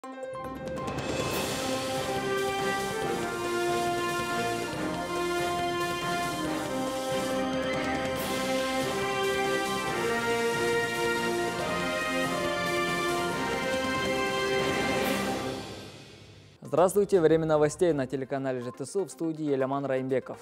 Здравствуйте! Время новостей на телеканале ЖТСУ, в студии Еляман Раимбеков.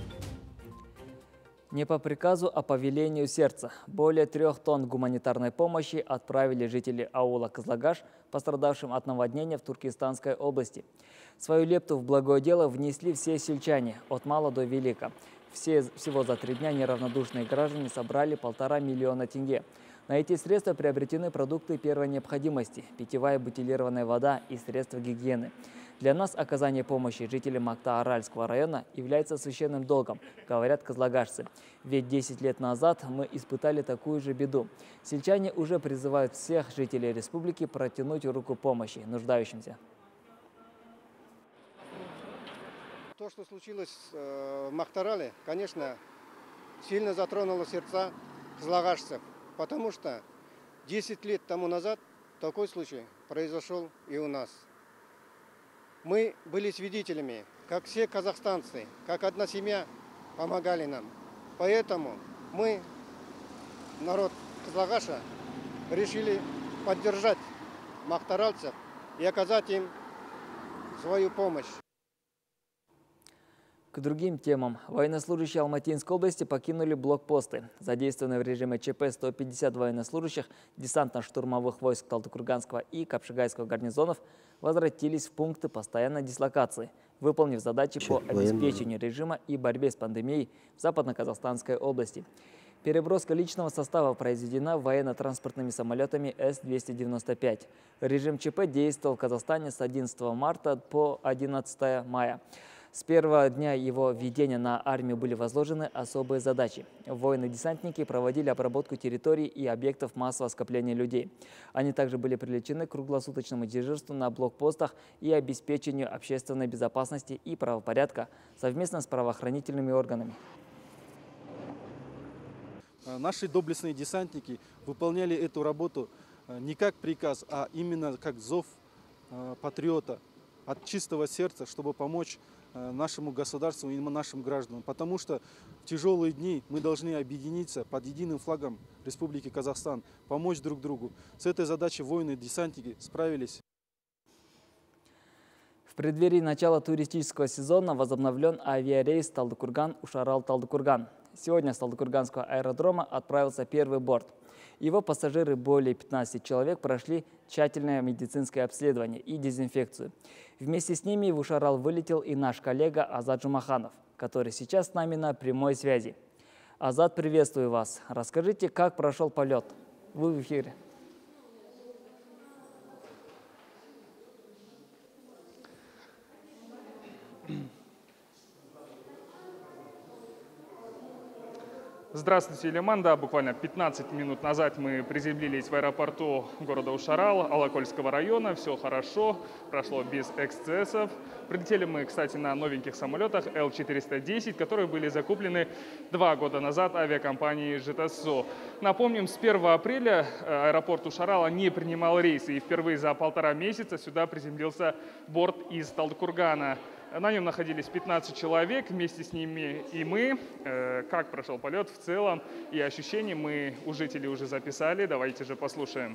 Не по приказу, а по велению сердца. Более 3 тонн гуманитарной помощи отправили жители аула Кызлагаш, пострадавшим от наводнения в Туркестанской области. Свою лепту в благое дело внесли все сельчане, от мала до велика. Всего за 3 дня неравнодушные граждане собрали 1,5 миллиона тенге. На эти средства приобретены продукты первой необходимости, питьевая бутилированная вода и средства гигиены. Для нас оказание помощи жителям Акта-Аральского района является священным долгом, говорят кызлагашцы. Ведь 10 лет назад мы испытали такую же беду. Сельчане уже призывают всех жителей республики протянуть руку помощи нуждающимся. То, что случилось в Мактаарале, конечно, сильно затронуло сердца кызлагашцев, потому что 10 лет тому назад такой случай произошел и у нас. Мы были свидетелями, как все казахстанцы, как одна семья, помогали нам. Поэтому мы, народ Кызлагаша, решили поддержать мактааральцев и оказать им свою помощь. К другим темам. Военнослужащие Алматинской области покинули блокпосты. Задействованные в режиме ЧП 150 военнослужащих десантно-штурмовых войск Талдыкурганского и Капшигайского гарнизонов возвратились в пункты постоянной дислокации, выполнив задачи по обеспечению режима и борьбе с пандемией в Западно-Казахстанской области. Переброска личного состава произведена военно-транспортными самолетами С-295. Режим ЧП действовал в Казахстане с 11 марта по 11 мая. С первого дня его введения на армию были возложены особые задачи. Воины-десантники проводили обработку территорий и объектов массового скопления людей. Они также были привлечены к круглосуточному дежурству на блокпостах и обеспечению общественной безопасности и правопорядка совместно с правоохранительными органами. Наши доблестные десантники выполняли эту работу не как приказ, а именно как зов патриота от чистого сердца, чтобы помочь нашему государству и нашим гражданам. Потому что в тяжелые дни мы должны объединиться под единым флагом Республики Казахстан, помочь друг другу. С этой задачей воины-десантники справились. В преддверии начала туристического сезона возобновлен авиарейс Талдыкурган-Ушарал-Талдыкурган. Сегодня с Талдыкурганского аэродрома отправился первый борт. Его пассажиры, более 15 человек, прошли тщательное медицинское обследование и дезинфекцию. Вместе с ними в Ушарал вылетел и наш коллега Азат Жумаханов, который сейчас с нами на прямой связи. Азат, приветствую вас. Расскажите, как прошел полет. Вы в эфире. Здравствуйте, Еляман. Да, буквально 15 минут назад мы приземлились в аэропорту города Ушарал, Алакольского района. Все хорошо, прошло без эксцессов. Прилетели мы, кстати, на новеньких самолетах Л-410, которые были закуплены 2 года назад авиакомпанией ЖТСУ. Напомним, с 1 апреля аэропорт Ушарала не принимал рейсы, и впервые за 1,5 месяца сюда приземлился борт из Талдыкургана. На нем находились 15 человек, вместе с ними и мы. Как прошел полет в целом и ощущения мы у жителей уже записали. Давайте же послушаем.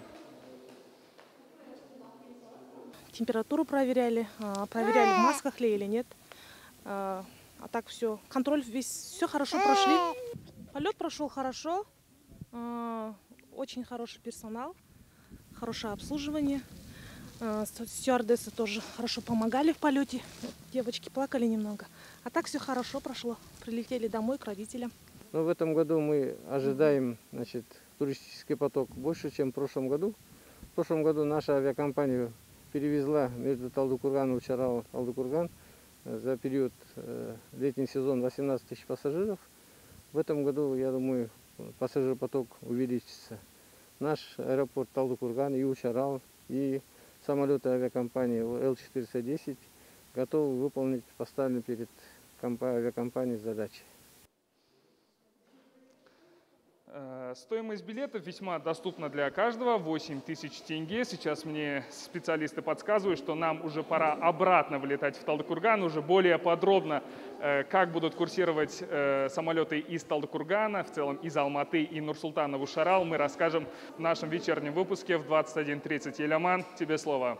Температуру проверяли, проверяли, в масках ли или нет. А так все, контроль весь, все хорошо прошли. Полет прошел хорошо, очень хороший персонал, хорошее обслуживание. Стюардессы тоже хорошо помогали в полете. Девочки плакали немного. А так все хорошо прошло. Прилетели домой к родителям. Но в этом году мы ожидаем, туристический поток больше, чем в прошлом году. В прошлом году наша авиакомпания перевезла между Талдыкурган и Ушарал-Талдыкурган за период летний сезон 18 тысяч пассажиров. В этом году, я думаю, пассажиропоток увеличится. Наш аэропорт Талдыкурган и Ушарал, и самолеты авиакомпании Л-410 готовы выполнить поставленные перед авиакомпанией задачи. Стоимость билетов весьма доступна для каждого, 8000 тенге. Сейчас мне специалисты подсказывают, что нам уже пора обратно вылетать в Талдыкурган, уже более подробно, как будут курсировать самолеты из Талдыкургана, в целом из Алматы и Нур-Султана в Ушарал, мы расскажем в нашем вечернем выпуске в 21:30. Еляман, тебе слово.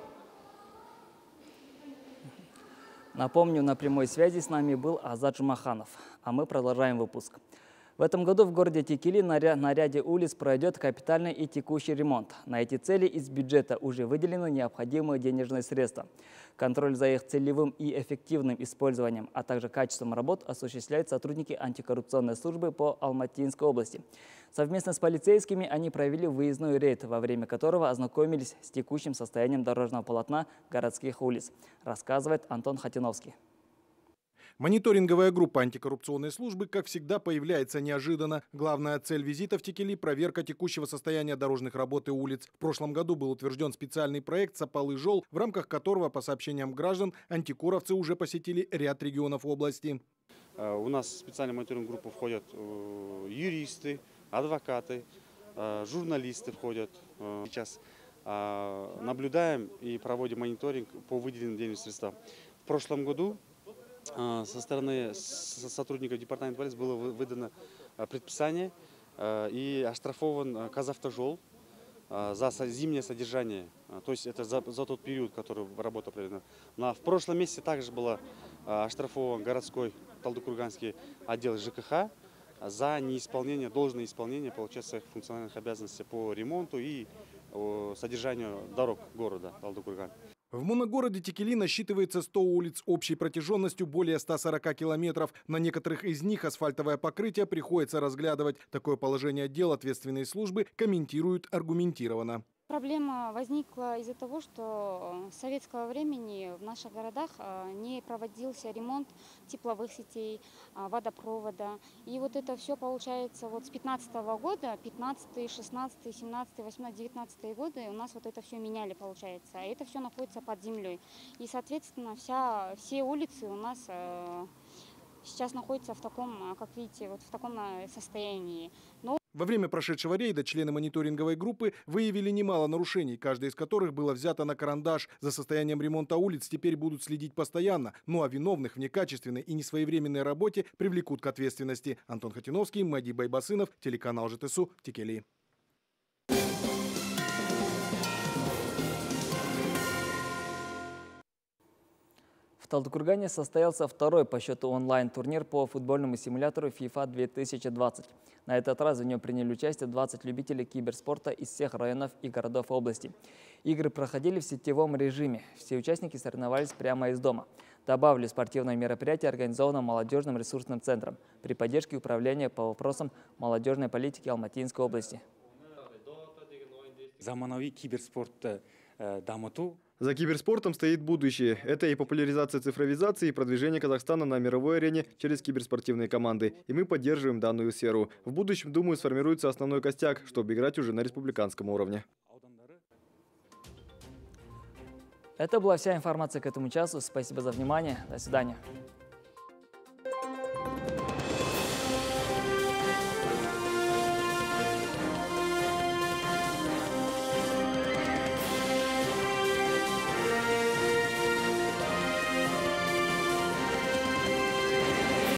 Напомню, на прямой связи с нами был Азат Жумаханов, а мы продолжаем выпуск. В этом году в городе Текели на ряде улиц пройдет капитальный и текущий ремонт. На эти цели из бюджета уже выделены необходимые денежные средства. Контроль за их целевым и эффективным использованием, а также качеством работ осуществляют сотрудники антикоррупционной службы по Алматинской области. Совместно с полицейскими они провели выездной рейд, во время которого ознакомились с текущим состоянием дорожного полотна городских улиц, рассказывает Антон Хатиновский. Мониторинговая группа антикоррупционной службы, как всегда, появляется неожиданно. Главная цель визита в Текели – проверка текущего состояния дорожных работ и улиц. В прошлом году был утвержден специальный проект «Сапалы-Жол», в рамках которого, по сообщениям граждан, антикоровцы уже посетили ряд регионов области. У нас в специальную мониторинговую группу входят юристы, адвокаты, журналисты входят. Сейчас наблюдаем и проводим мониторинг по выделенным денежным средствам. В прошлом году со стороны сотрудников департамента полиции было выдано предписание и оштрафован Казавтожол за зимнее содержание. То есть это за тот период, который работа проведена. В прошлом месяце также было оштрафован городской Талдыкурганский отдел ЖКХ за неисполнение, должное исполнение, получается, своих функциональных обязанностей по ремонту и содержанию дорог города Талдыкурган. В моногороде Текели насчитывается 100 улиц общей протяженностью более 140 километров. На некоторых из них асфальтовое покрытие приходится разглядывать. Такое положение дел ответственные службы комментируют аргументированно. Проблема возникла из-за того, что с советского времени в наших городах не проводился ремонт тепловых сетей, водопровода. И вот это все получается вот с 15 года, 15, 16, 17, 18, 19 годы у нас вот это все меняли, получается. И это все находится под землей. И, соответственно, все улицы у нас сейчас находятся в таком, как видите, вот в таком состоянии. Во время прошедшего рейда члены мониторинговой группы выявили немало нарушений, каждое из которых было взято на карандаш. За состоянием ремонта улиц теперь будут следить постоянно. Ну а виновных в некачественной и несвоевременной работе привлекут к ответственности. Антон Хатиновский, Мади Байбасынов, телеканал ЖТСУ, Текели. В Талдыкургане состоялся второй по счету онлайн-турнир по футбольному симулятору FIFA 2020. На этот раз в нем приняли участие 20 любителей киберспорта из всех районов и городов области. Игры проходили в сетевом режиме. Все участники соревновались прямо из дома. Добавлю, спортивное мероприятие организовано молодежным ресурсным центром при поддержке управления по вопросам молодежной политики Алматинской области. За киберспортом стоит будущее. Это и популяризация цифровизации, и продвижение Казахстана на мировой арене через киберспортивные команды. И мы поддерживаем данную сферу. В будущем, думаю, сформируется основной костяк, чтобы играть уже на республиканском уровне. Это была вся информация к этому часу. Спасибо за внимание. До свидания.